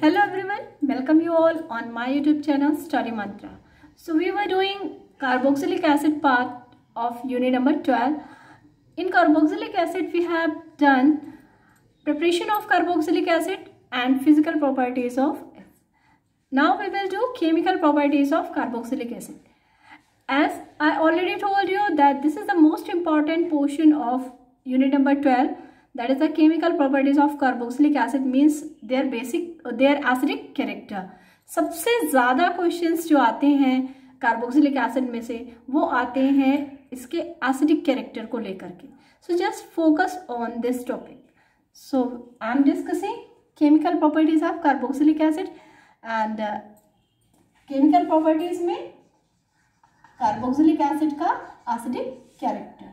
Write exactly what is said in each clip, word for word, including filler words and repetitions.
Hello everyone, welcome you all on my YouTube channel Study Mantra. So we were doing carboxylic acid part of unit number twelve. In carboxylic acid we have done preparation of carboxylic acid and physical properties of it. Now we will do chemical properties of carboxylic acid. As I already told you that this is the most important portion of unit number twelve. That is the chemical properties of carboxylic acid, means their basic their acidic character. सबसे ज़्यादा questions जो आते हैं carboxylic acid में से वो आते हैं इसके एसिडिक कैरेक्टर को लेकर के. So just focus on this topic. So I am discussing chemical properties of carboxylic acid and chemical properties में कार्बोक्सिलिक एसिड का एसिडिक कैरेक्टर.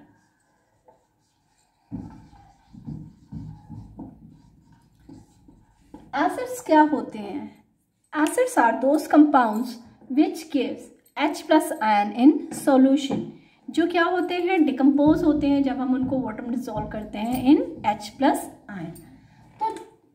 एसिड्स क्या होते हैं? Acids are those compounds which gives H plus ion in solution. जो क्या होते हैं? Decompose होते हैं जब हम उनको वाटर में डिसॉल्व करते हैं इन H प्लस आयन. तो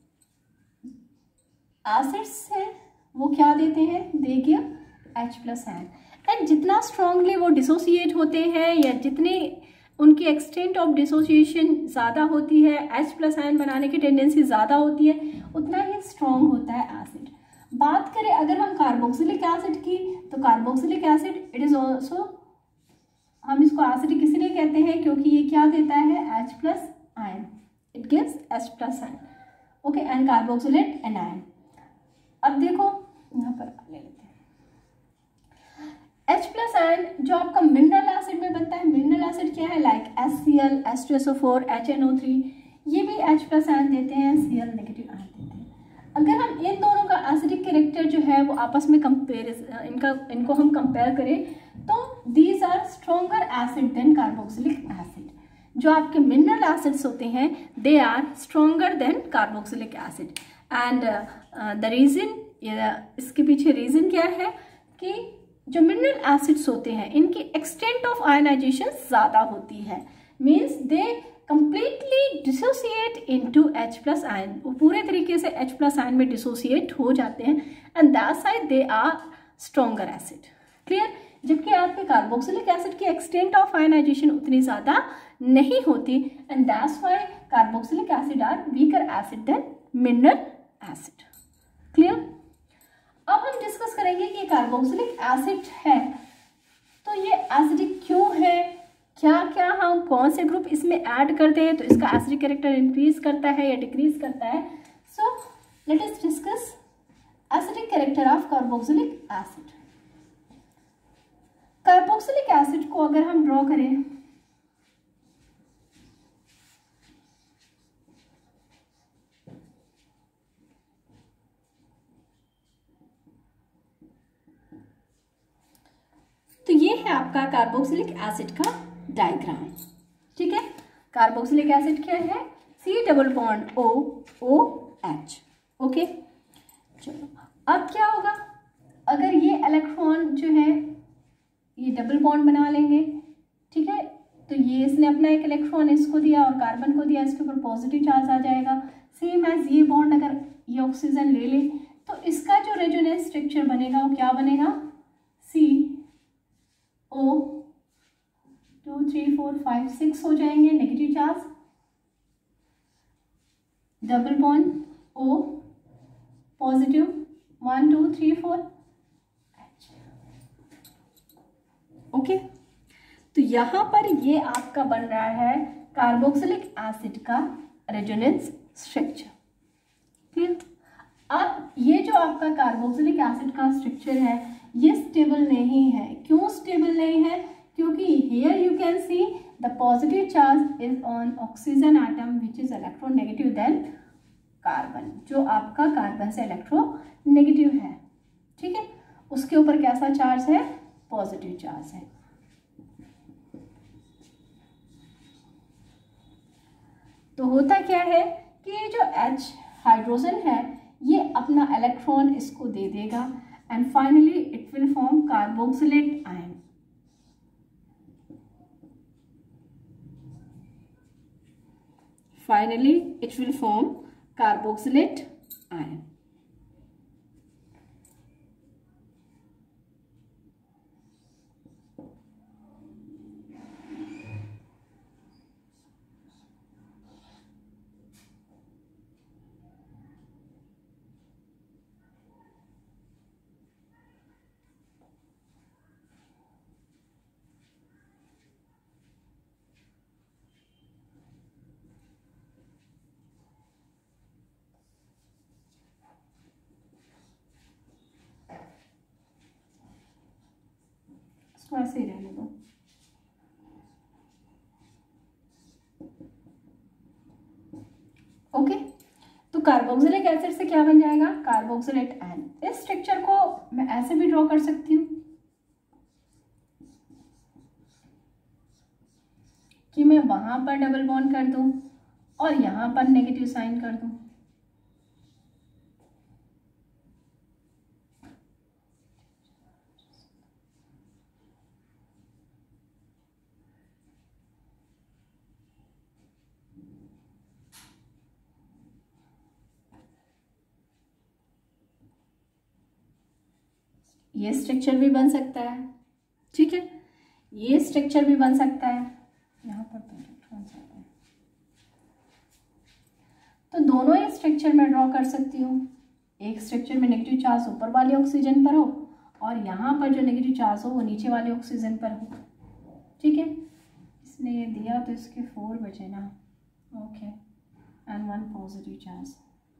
एसिड्स हैं वो क्या देते हैं? They give H plus ion. And जितना स्ट्रांगली वो डिसोसिएट होते हैं या जितने उनकी एक्सटेंट ऑफ डिसोसिएशन ज़्यादा होती है, H प्लस आयन बनाने की टेंडेंसी ज़्यादा होती है, उतना ही स्ट्रॉन्ग होता है एसिड. बात करें अगर हम कार्बोक्सिलिक एसिड की, तो carboxylic acid it is also, हम इसको एसिडिक इसलिए कहते हैं क्योंकि ये क्या देता है? H plus ion. It gives H plus ion. Okay, and carboxylate anion. अब देखो यहाँ पर ले लेते हैं H प्लस आयन जो आपका मिनरल एसिड में बनता है. मिनरल एसिड क्या है? Like HCl, H two S O four, H N O three, ये भी H प्लस आयन देते हैं, Cl नेगेटिव आयन देते हैं. अगर हम इन दोनों का एसिडिक कैरेक्टर जो है वो आपस में कंपेयर इनका इनको हम कंपेयर करें तो these are stronger acid than carboxylic acid. जो आपके मिनरल एसिड्स होते हैं they are stronger than carboxylic acid. And the reason, इसके पीछे रीज़न क्या है कि जो मिनरल एसिड्स होते हैं इनकी एक्सटेंट ऑफ आयनाइजेशन ज़्यादा होती है. Means they completely dissociate into H plus ion. वो पूरे तरीके से H प्लस आयन में डिसोसिएट हो जाते हैं and that's why they are stronger acid. Clear? जबकि आपके कार्बोक्सिलिक एसिड की एक्सटेंट ऑफ आयनाइजेशन उतनी ज़्यादा नहीं होती and that's why carboxylic acid are weaker acid than mineral acid. Clear? अब हम डिस्कस करेंगे कि कार्बोक्सिलिक एसिड है तो ये एसिडिक क्यों है, क्या क्या हम कौन से ग्रुप इसमें ऐड करते हैं तो इसका एसिडिक कैरेक्टर इंक्रीज करता है या डिक्रीज करता है. So let us discuss acidic character of carboxylic acid. Carboxylic acid को अगर हम ड्रॉ करें तो ये है आपका कार्बोक्सिलिक एसिड का डायग्राम. ठीक है, कार्बोक्सिलिक एसिड क्या है? C double bond O O H. Okay, चलो अब क्या होगा अगर ये इलेक्ट्रॉन जो है ये डबल बॉन्ड बना लेंगे. ठीक है, तो ये इसने अपना एक इलेक्ट्रॉन इसको दिया और कार्बन को दिया, इसके ऊपर पॉजिटिव चार्ज आ जाएगा. सेम एज ये बॉन्ड अगर ये ऑक्सीजन ले ले तो इसका जो रेजोनेंस स्ट्रक्चर बनेगा वो क्या बनेगा? C O two three four five six हो जाएंगे negative charge. Double bond O positive one two three four. Okay, तो यहाँ पर ये आपका बन रहा है कार्बोक्सिलिक एसिड का रेजोनेंस स्ट्रक्चर. फिर अब ये जो आपका कार्बोक्सिलिक एसिड का स्ट्रक्चर है ये स्टेबल नहीं है. क्यों स्टेबल नहीं है? क्योंकि here you can see the positive charge is on oxygen atom which is electronegative than carbon. जो आपका कार्बन से इलेक्ट्रोनेगेटिव है, ठीक है, उसके ऊपर कैसा चार्ज है? पॉजिटिव चार्ज है. तो होता क्या है कि ये जो H हाइड्रोजन है ये अपना इलेक्ट्रॉन इसको दे देगा and finally it will form carboxylate ion. Finally it will form carboxylate ion. वैसे ही रहने दो। ओके, तो कार्बोक्सिलिक एसिड से क्या बन जाएगा, कार्बोक्सिलेट आयन। इस स्ट्रक्चर को मैं ऐसे भी ड्रॉ कर सकती हूँ कि मैं वहां पर डबल बॉन्ड कर दूं और यहां पर नेगेटिव साइन कर दूं। ये स्ट्रक्चर भी बन सकता है, ठीक है, ये स्ट्रक्चर भी बन सकता है, यहाँ पर बन सकता है। तो दोनों ही स्ट्रक्चर मैं ड्रॉ कर सकती हूँ। एक स्ट्रक्चर में नेगेटिव चार्ज ऊपर वाले ऑक्सीजन पर हो और यहाँ पर जो नेगेटिव चार्ज हो वो नीचे वाले ऑक्सीजन पर हो, ठीक है। इसने ये दिया तो इसके फोर बचे ना, okay, and one positive charge,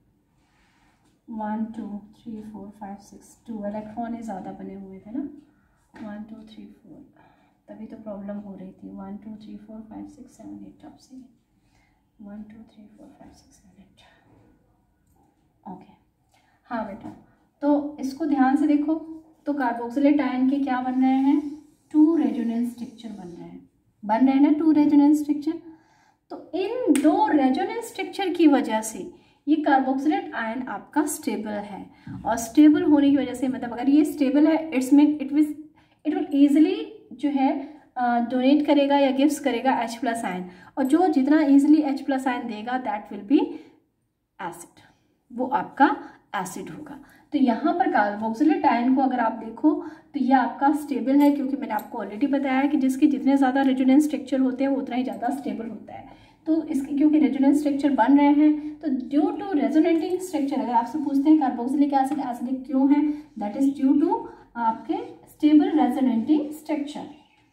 one two three four five six, two electron ही ज़्यादा बने हुए थे ना, वन टू थ्री फोर, तभी तो प्रॉब्लम हो रही थी। One two three four five six seven eight, top से one two three four five six seven eight, okay. हाँ बेटा, तो इसको ध्यान से देखो। तो कार्बोक्सिलेट आयन के क्या बन रहे हैं, टू रेजोनेंस स्ट्रक्चर बन रहे हैं, बन रहे हैं ना टू रेजोनेंस स्ट्रक्चर। तो इन दो रेजोनेंस स्ट्रक्चर की वजह से ये कार्बोक्सिलेट आयन आपका स्टेबल है, और स्टेबल होने की वजह से मतलब अगर ये स्टेबल है, it's mean it will it will easily जो है डोनेट uh, करेगा या गिव्स करेगा H प्लस आयन, और जो जितना ईजिली H प्लस आयन देगा दैट विल बी एसिड, वो आपका एसिड होगा। तो यहाँ पर कार्बोक्सिलेट आयन को अगर आप देखो तो ये आपका स्टेबल है, क्योंकि मैंने आपको ऑलरेडी बताया है कि जिसके जितने ज़्यादा रेजोनेंस स्ट्रक्चर होते हैं वो उतना ही ज़्यादा स्टेबल होता है। तो इसके क्योंकि रेजोनेंस स्ट्रक्चर बन रहे हैं, तो ड्यू टू रेजोनेटिंग स्ट्रक्चर, अगर आपसे पूछते हैं कार्बोक्सिलिक एसिड एसिडिक क्यों है, दैट इज ड्यू टू आपके स्टेबल रेजोनेटिंग स्ट्रक्चर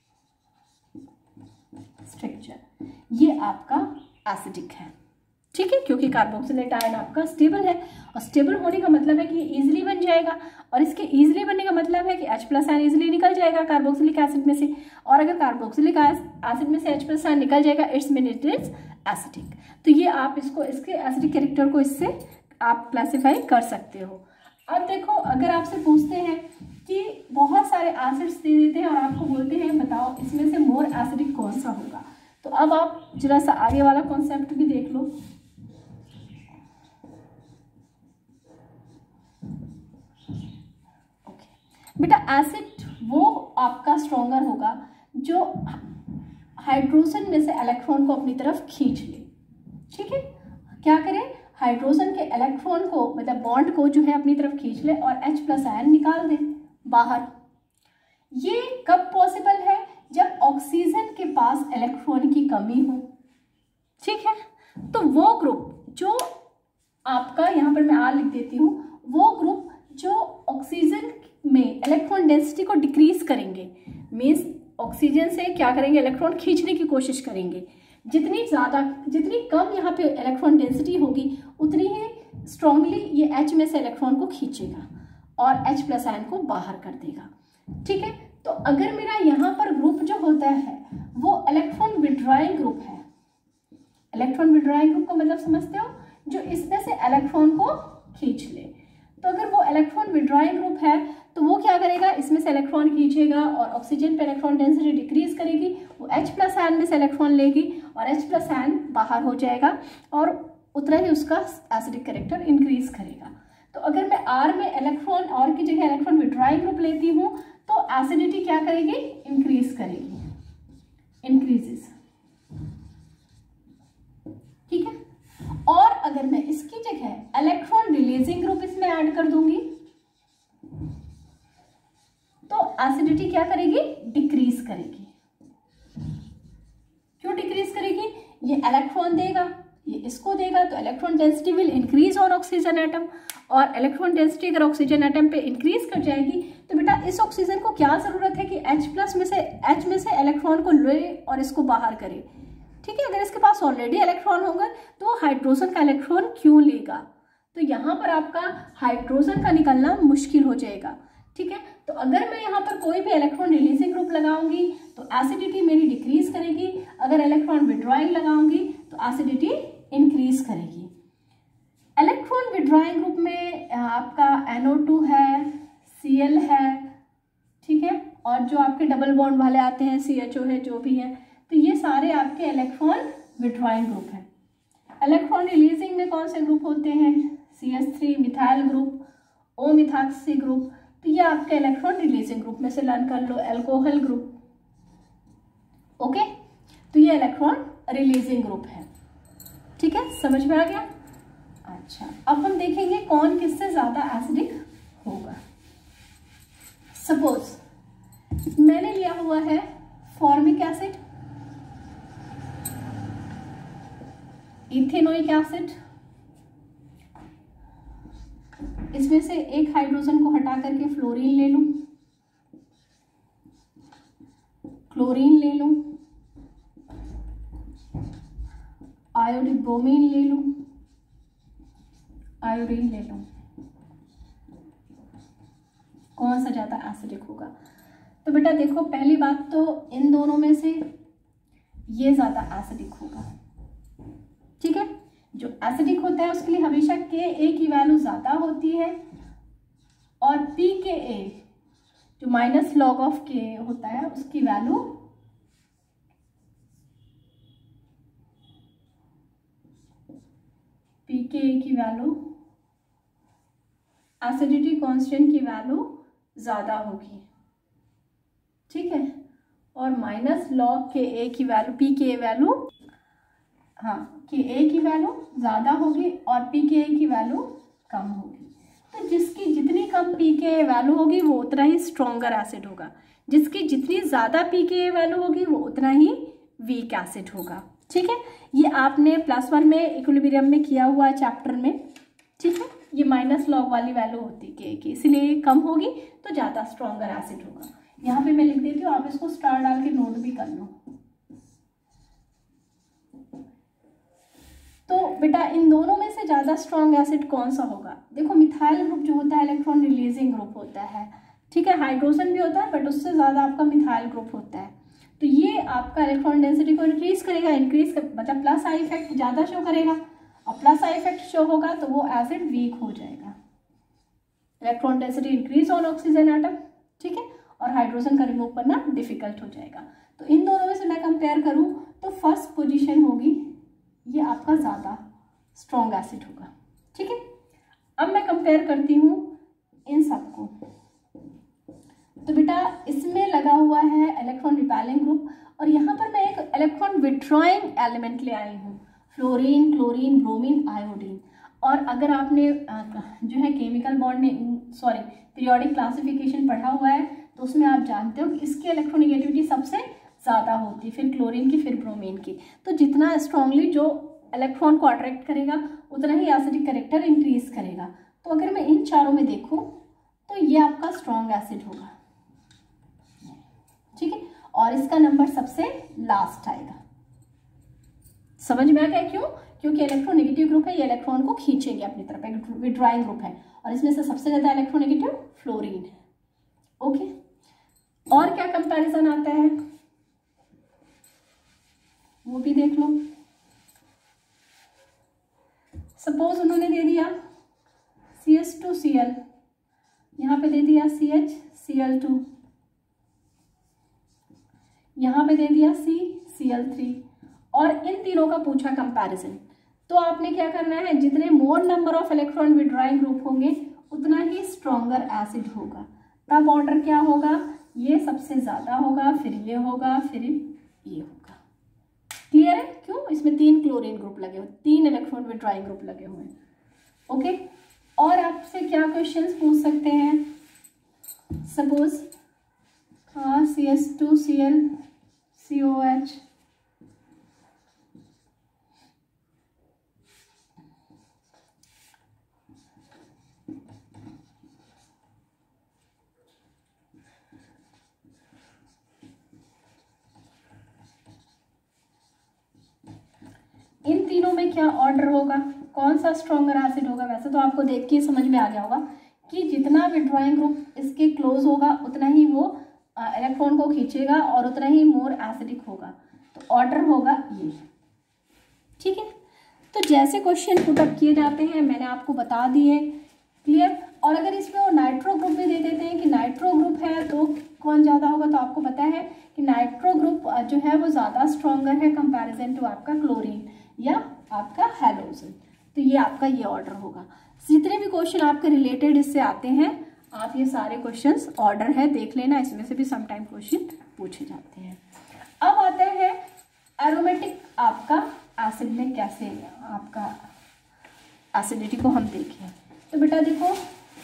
स्ट्रक्चर ये आपका एसिडिक है, ठीक है, क्योंकि कार्बोक्सिलेट आयन आपका स्टेबल है, और स्टेबल होने का मतलब है कि ये इजीली बन जाएगा, और इसके इजीली बनने का मतलब है कि H प्लस आयन इजीली निकल जाएगा कार्बोक्सिलिक एसिड में से, और अगर कार्बोक्सिलिक एसिड में से H प्लस आयन निकल जाएगा it's mean it is acidic. तो ये आप इसको इसके एसिडिक कैरेक्टर को इससे आप क्लासिफाई कर सकते हो। अब देखो, अगर आपसे पूछते हैं कि बहुत सारे एसिड्स दे देते हैं और आपको बोलते हैं बताओ इसमें से मोर एसिडिक कौन सा होगा, तो अब आप जरा सा आगे वाला कॉन्सेप्ट भी देख लो। बेटा एसिड वो आपका स्ट्रॉन्गर होगा जो हाइड्रोजन में से इलेक्ट्रॉन को अपनी तरफ खींच ले, ठीक है, क्या करें, हाइड्रोजन के इलेक्ट्रॉन को मतलब बॉन्ड को जो है अपनी तरफ खींच ले और H प्लस आयन निकाल दे बाहर। ये कब पॉसिबल है, जब ऑक्सीजन के पास इलेक्ट्रॉन की कमी हो, ठीक है। तो वो ग्रुप जो आपका यहाँ पर मैं आर लिख देती हूँ, वो ग्रुप जो ऑक्सीजन में इलेक्ट्रॉन डेंसिटी को डिक्रीज करेंगे, मीन्स ऑक्सीजन से क्या करेंगे, इलेक्ट्रॉन खींचने की कोशिश करेंगे। जितनी ज़्यादा जितनी कम यहाँ पे इलेक्ट्रॉन डेंसिटी होगी उतनी ही स्ट्रांगली ये H में से इलेक्ट्रॉन को खींचेगा और H प्लस आयन को बाहर कर देगा, ठीक है। तो अगर मेरा यहाँ पर ग्रुप जो होता है वो इलेक्ट्रॉन विड्रॉइंग ग्रुप है, इलेक्ट्रॉन विड्रॉइंग ग्रुप का मतलब समझते हो, जो इसमें से इलेक्ट्रॉन को खींच ले। तो अगर वो इलेक्ट्रॉन विड्रॉइंग ग्रुप है तो वो क्या करेगा, इसमें से इलेक्ट्रॉन खींचेगा और ऑक्सीजन पे इलेक्ट्रॉन डेंसिटी डिक्रीज करेगी, वो H प्लस आयन में से इलेक्ट्रॉन लेगी और H प्लस आयन बाहर हो जाएगा और उतना ही उसका एसिडिक कैरेक्टर इंक्रीज करेगा। तो अगर मैं R में इलेक्ट्रॉन और की जगह इलेक्ट्रॉन विड्रॉइंग ग्रुप लेती हूँ तो एसिडिटी क्या करेगी, इंक्रीज करेगी, इंक्रीजेस, ठीक है। और अगर मैं इसकी जगह इलेक्ट्रॉन रिलीजिंग ग्रुप इसमें ऐड कर दूंगी तो एसिडिटी क्या करेगी, डिक्रीज करेगी। क्यों डिक्रीज करेगी, ये इलेक्ट्रॉन देगा, ये इसको देगा, तो electron density will increase on oxygen atom, और इलेक्ट्रॉन डेंसिटी अगर ऑक्सीजन एटम पे इंक्रीज कर जाएगी तो बेटा इस ऑक्सीजन को क्या जरूरत है कि H प्लस में से H में से इलेक्ट्रॉन को ले और इसको बाहर करे, ठीक है। अगर इसके पास ऑलरेडी इलेक्ट्रॉन होगा तो हाइड्रोजन का इलेक्ट्रॉन क्यों लेगा, तो यहाँ पर आपका हाइड्रोजन का निकलना मुश्किल हो जाएगा। ठीक है। तो अगर मैं यहाँ पर कोई भी इलेक्ट्रॉन रिलीजिंग ग्रुप लगाऊंगी तो एसिडिटी मेरी डिक्रीज करेगी, अगर इलेक्ट्रॉन विड्रॉइंग लगाऊंगी तो एसिडिटी इंक्रीज करेगी। इलेक्ट्रॉन विड्रॉइंग ग्रुप में आपका एन ओ टू है, सी एल है, ठीक है, और जो आपके डबल बॉन्ड वाले आते हैं सी एच ओ है, जो भी है, तो ये सारे आपके इलेक्ट्रॉन विड्रॉइंग ग्रुप हैं। इलेक्ट्रॉन रिलीजिंग में कौन से ग्रुप होते हैं? C H three methyl group, O methoxy group, तो ये आपके इलेक्ट्रॉन रिलीजिंग ग्रुप में से लर्न कर लो, एल्कोहल ग्रुप। ओके, तो ये इलेक्ट्रॉन रिलीजिंग ग्रुप है, ठीक है, समझ में आ गया। अच्छा, अब हम देखेंगे कौन किससे ज्यादा एसिडिक होगा। सपोज मैंने लिया हुआ है फॉर्मिक एसिड, इथेनोइक एसिड, इसमें से एक हाइड्रोजन को हटा करके फ्लोरीन ले लूं, क्लोरीन ले लूं, आयोडिक ब्रोमीन ले लूं, आयोडीन ले लूं, कौन सा ज्यादा एसिडिक होगा? तो बेटा देखो, पहली बात तो इन दोनों में से ये ज्यादा एसिडिक होगा, ठीक है। जो एसिडिक होता है उसके लिए हमेशा के ए की वैल्यू ज्यादा होती है, और पी के ए जो माइनस लॉग ऑफ के होता है उसकी वैल्यू पी के ए की वैल्यू एसिडिटी कांस्टेंट की वैल्यू ज्यादा होगी, ठीक है, और माइनस लॉग के ए की वैल्यू पी के ए वैल्यू, हाँ, के ए की वैल्यू ज्यादा होगी और पी के ए की वैल्यू कम होगी। तो जिसकी जितनी कम पी के ए वैल्यू होगी वो उतना ही स्ट्रॉन्गर एसिड होगा, जिसकी जितनी ज्यादा पी के ए वैल्यू होगी वो उतना ही वीक एसिड होगा, ठीक है। ये आपने प्लस वन में इक्विलिब्रियम में किया हुआ है चैप्टर में, ठीक है। ये माइनस लॉग वाली वैल्यू होती के की, इसलिए कम होगी तो ज्यादा स्ट्रॉन्गर एसिड होगा। यहाँ पे मैं लिख देती हूँ, आप इसको स्टार डाल के नोट भी कर लो। तो बेटा इन दोनों में से ज्यादा स्ट्रॉन्ग एसिड कौन सा होगा? देखो मिथाइल ग्रुप जो होता है इलेक्ट्रॉन रिलीजिंग ग्रुप होता है, ठीक है, हाइड्रोजन भी होता है बट उससे ज्यादा आपका मिथाइल ग्रुप होता है। तो ये आपका इलेक्ट्रॉन डेंसिटी को इंक्रीज करेगा, इंक्रीज कर, मतलब प्लस आई इफेक्ट ज्यादा शो करेगा, और प्लस आई इफेक्ट शो होगा तो वो एसिड वीक हो जाएगा। Electron density increase on oxygen atom, ठीक है, और हाइड्रोजन का रिमूव करना डिफिकल्ट हो जाएगा। तो इन दोनों में से मैं कंपेयर करूं तो फर्स्ट पोजीशन होगी, ये आपका ज्यादा स्ट्रॉन्ग एसिड होगा, ठीक है। अब मैं कंपेयर करती हूँ इन सबको, तो बेटा इसमें लगा हुआ है इलेक्ट्रॉन रिपेलिंग ग्रुप, और यहाँ पर मैं एक इलेक्ट्रॉन विड्रॉइंग एलिमेंट ले आई हूँ, फ्लोरीन, क्लोरीन, ब्रोमीन, आयोडीन। और अगर आपने जो है केमिकल बॉन्ड में सॉरी पीरियोडिक क्लासिफिकेशन पढ़ा हुआ है तो उसमें आप जानते हो कि इसकी इलेक्ट्रोनेगेटिविटी सबसे ज़्यादा होती है, फिर क्लोरीन की, फिर ब्रोमीन की। तो जितना स्ट्रांगली जो इलेक्ट्रॉन को अट्रैक्ट करेगा उतना ही एसिडिक कैरेक्टर इंक्रीज करेगा। तो अगर मैं इन चारों में देखूं तो ये आपका स्ट्रॉन्ग एसिड होगा, ठीक है, और इसका नंबर सबसे लास्ट आएगा। समझ में आ गया क्यों? क्योंकि इलेक्ट्रोनेगेटिव ग्रुप है, ये इलेक्ट्रॉन को खींचेंगे अपनी तरफ, एक विड्रॉइंग ग्रुप है, और इसमें से सबसे ज्यादा इलेक्ट्रोनेगेटिव फ्लोरीन है। ओके, और क्या कंपैरिजन आता है वो भी देख लो। सपोज उन्होंने दे दिया C H two C L, यहाँ पे दे दिया C H C L two, यहाँ पे दे दिया सी सी एल थ्री, और इन तीनों का पूछा कंपैरिजन। तो आपने क्या करना है, जितने more number of electron withdrawing group होंगे उतना ही स्ट्रॉन्गर एसिड होगा। तब ऑर्डर क्या होगा, ये सबसे ज्यादा होगा, फिर ये होगा, फिर ये होगा। क्लियर है? क्यों? इसमें तीन क्लोरीन ग्रुप लगे हुए, तीन इलेक्ट्रॉन विड्रॉइंग ग्रुप लगे हुए हैं। ओके, और आपसे क्या क्वेश्चंस पूछ सकते हैं? सपोज हाँ C S two C L C O H, इन तीनों में क्या ऑर्डर होगा, कौन सा स्ट्रॉन्गर एसिड होगा? वैसे तो आपको देख के समझ में आ गया होगा कि जितना विड्रॉइंग ग्रुप इसके क्लोज होगा उतना ही वो इलेक्ट्रॉन को खींचेगा और उतना ही मोर एसिडिक होगा। तो ऑर्डर होगा ये, ठीक है। तो जैसे क्वेश्चन पुटअप किए जाते हैं मैंने आपको बता दिए, क्लियर। और अगर इसमें वो नाइट्रो ग्रुप भी दे देते हैं कि नाइट्रो ग्रुप है तो कौन ज़्यादा होगा, तो आपको पता है कि नाइट्रो ग्रुप जो है वो ज़्यादा स्ट्रॉन्गर है कंपैरिजन टू आपका क्लोरीन या आपका हैलोजन। तो ये आपका ये ऑर्डर होगा। जितने भी क्वेश्चन आपके रिलेटेड इससे आते हैं आप ये सारे क्वेश्चंस ऑर्डर है देख लेना, इसमें से भी समटाइम क्वेश्चन पूछे जाते हैं। अब आते हैं एरोमेटिक आपका एसिड में कैसे आपका एसिडिटी को हम देखें। तो बेटा देखो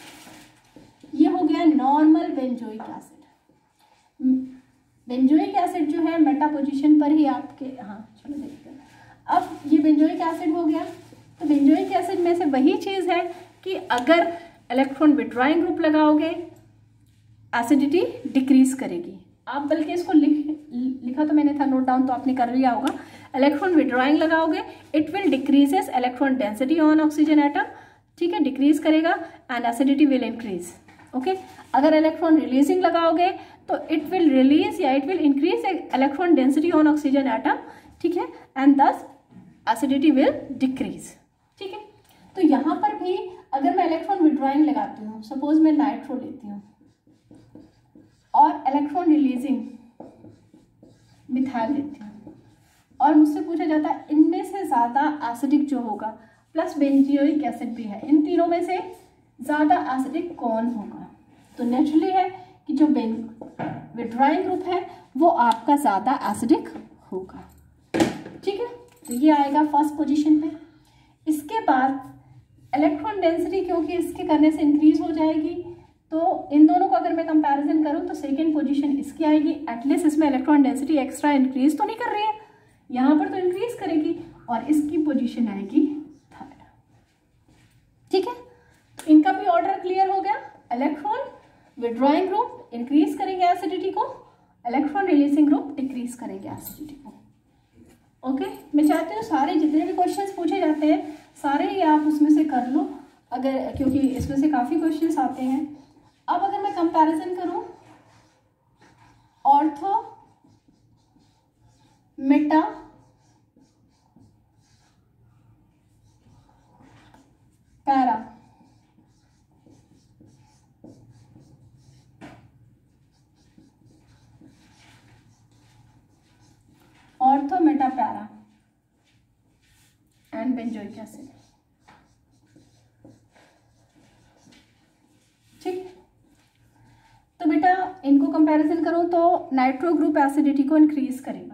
ये हो गया normal benzoic acid. Benzoic acid जो है मेटा पोजीशन पर ही आपके, हाँ चलो देखते हैं। अब ये बेंजोइक एसिड हो गया। तो बेंजोइक एसिड में से वही चीज़ है कि अगर इलेक्ट्रॉन विड्रॉइंग ग्रुप लगाओगे एसिडिटी डिक्रीज करेगी। आप बल्कि इसको लिख लिखा तो मैंने था नोट डाउन, तो आपने कर लिया होगा। इलेक्ट्रॉन विड्रॉइंग लगाओगे it will decreases electron density on oxygen atom, ठीक है, डिक्रीज करेगा and acidity will increase. Okay, अगर इलेक्ट्रॉन रिलीजिंग लगाओगे तो इट विल रिलीज या it will increase electron density on oxygen atom, ठीक है, एंड दस एसिडिटी विल डिक्रीज, ठीक है। तो यहाँ पर भी अगर मैं इलेक्ट्रॉन विड्रॉइंग लगाती हूँ, सपोज मैं नाइट्रो लेती हूँ और इलेक्ट्रॉन रिलीजिंग मिथाइल लेती हूँ और मुझसे पूछा जाता है इनमें से ज़्यादा एसिडिक जो होगा, प्लस बेंजोइक एसिड भी है, इन तीनों में से ज़्यादा एसिडिक कौन होगा। तो नेचुरली है कि जो विड्रॉइंग ग्रुप है वो आपका ज़्यादा एसिडिक होगा, ठीक है। तो ये आएगा फर्स्ट पोजीशन पे। इसके बाद इलेक्ट्रॉन डेंसिटी क्योंकि इसके करने से इंक्रीज हो जाएगी, तो इन दोनों को अगर मैं कंपैरिजन करूं तो सेकेंड पोजीशन इसकी आएगी। एटलीस्ट इसमें इलेक्ट्रॉन डेंसिटी एक्स्ट्रा इंक्रीज तो नहीं कर रही है, यहाँ पर तो इंक्रीज करेगी, और इसकी पोजीशन आएगी थर्ड, ठीक है। तो इनका भी ऑर्डर क्लियर हो गया। इलेक्ट्रॉन विड्रॉइंग ग्रुप इंक्रीज करेंगे एसिडिटी को, इलेक्ट्रॉन रिलीजिंग ग्रुप डिक्रीज करेंगे एसिडिटी को। Okay okay? मैं चाहती हूँ सारे जितने भी क्वेश्चंस पूछे जाते हैं सारे ही आप उसमें से कर लो, अगर क्योंकि इसमें से काफ़ी क्वेश्चंस आते हैं। अब अगर मैं कंपैरिजन करूँ ortho meta para, ortho meta para and benzoic acid, ठीक। तो बेटा इनको कंपैरिजन करूं तो नाइट्रो ग्रुप एसिडिटी को इंक्रीज करेगा।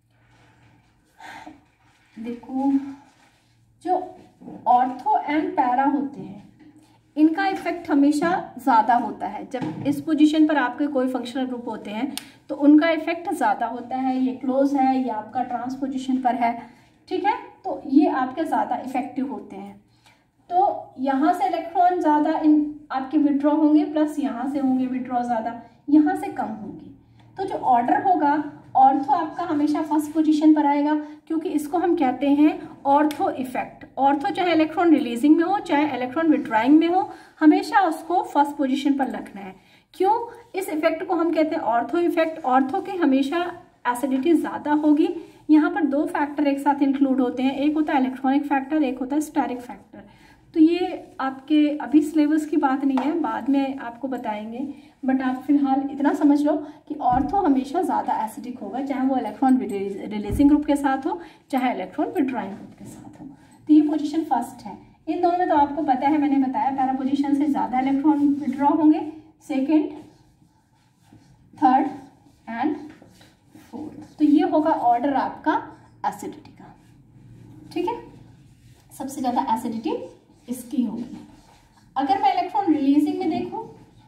देखो जो ऑर्थो एंड पैरा होते हैं इनका इफेक्ट हमेशा ज़्यादा होता है। जब इस पोजीशन पर आपके कोई फंक्शनल ग्रुप होते हैं तो उनका इफेक्ट ज़्यादा होता है। ये क्लोज है, ये आपका ट्रांस पोजीशन पर है, ठीक है, तो ये आपके ज़्यादा इफेक्टिव होते हैं। तो यहाँ से इलेक्ट्रॉन ज़्यादा इन आपके विड्रॉ होंगे, प्लस यहाँ से होंगे विड्रॉ ज़्यादा, यहाँ से कम होंगे। तो जो ऑर्डर होगा ऑर्थो आपका हमेशा फर्स्ट पोजीशन पर आएगा, क्योंकि इसको हम कहते हैं ऑर्थो इफेक्ट। ऑर्थो चाहे इलेक्ट्रॉन रिलीजिंग में हो चाहे इलेक्ट्रॉन विड्रॉइंग में हो, हमेशा उसको फर्स्ट पोजीशन पर रखना है। क्यों? इस इफेक्ट को हम कहते हैं ऑर्थो इफेक्ट। ऑर्थो की हमेशा एसिडिटी ज़्यादा होगी। यहाँ पर दो फैक्टर एक साथ इंक्लूड होते हैं, एक होता है इलेक्ट्रॉनिक फैक्टर, एक होता है स्टेरिक फैक्टर। तो ये आपके अभी सिलेबस की बात नहीं है, बाद में आपको बताएंगे, बट आप फिलहाल इतना समझ लो कि ऑर्थो हमेशा ज़्यादा एसिडिक होगा, चाहे वो इलेक्ट्रॉन रिलीजिंग ग्रुप के साथ हो चाहे इलेक्ट्रॉन विड्रॉइंग ग्रुप के साथ हो। तो ये पोजीशन फर्स्ट है। इन दोनों में तो आपको पता है, मैंने बताया पैरा पोजीशन से ज़्यादा इलेक्ट्रॉन विड्रॉ होंगे, सेकेंड, थर्ड एंड फोर्थ। तो ये होगा ऑर्डर आपका एसिडिटी का, ठीक है। सबसे ज़्यादा एसिडिटी इसकी होगी। अगर मैं इलेक्ट्रॉन रिलीजिंग में देखूं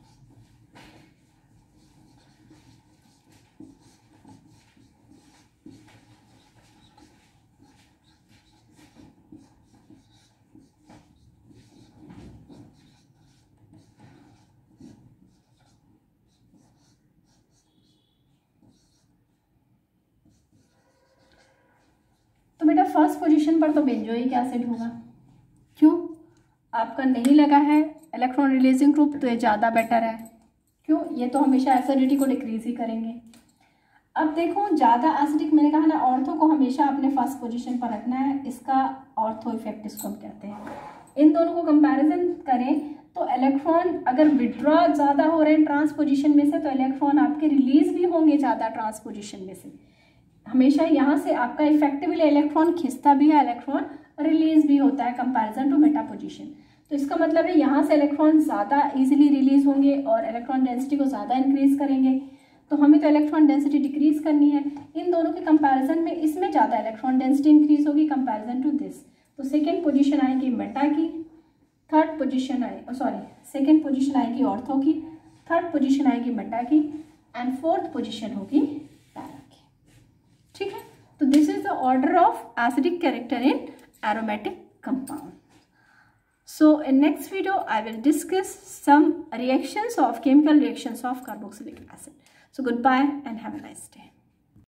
तो बेटा फर्स्ट पोजीशन पर तो बेंजोइक एसिड होगा। क्यों? आपका नहीं लगा है इलेक्ट्रॉन रिलीजिंग ग्रुप, तो ये ज़्यादा बेटर है। क्यों? ये तो हमेशा एसिडिटी को डिक्रीज ही करेंगे। अब देखो ज़्यादा एसिडिक, मैंने कहा ना ऑर्थो को हमेशा अपने फर्स्ट पोजीशन पर रखना है, इसका ऑर्थो इफेक्ट इसको हम कहते हैं। इन दोनों को कंपैरिजन करें तो इलेक्ट्रॉन अगर विड्रॉ ज़्यादा हो रहे हैं ट्रांसपोजिशन में से, तो इलेक्ट्रॉन आपके रिलीज भी होंगे ज़्यादा ट्रांसपोजिशन में से। हमेशा यहाँ से आपका इफेक्टिवली इलेक्ट्रॉन खिंचता भी है, इलेक्ट्रॉन रिलीज भी होता है कंपैरिजन टू मेटा पोजिशन। तो इसका मतलब है यहाँ से इलेक्ट्रॉन ज़्यादा इजीली रिलीज होंगे और इलेक्ट्रॉन डेंसिटी को ज़्यादा इंक्रीज करेंगे। तो हमें तो इलेक्ट्रॉन डेंसिटी डिक्रीज करनी है। इन दोनों के कंपैरिजन में इसमें ज़्यादा इलेक्ट्रॉन डेंसिटी इंक्रीज होगी कंपैरिजन टू दिस। तो सेकेंड पोजीशन आएगी मेटा की, थर्ड पोजीशन आए सॉरी सेकेंड पोजीशन आएगी ऑर्थो की, थर्ड पोजीशन आएगी मेटा की, एंड फोर्थ पोजीशन होगी पैरा की। ठीक है, तो this is the order of acidic character in aromatic compound. So in next video I will discuss some reactions of chemical reactions of carboxylic acid. So goodbye and have a nice day.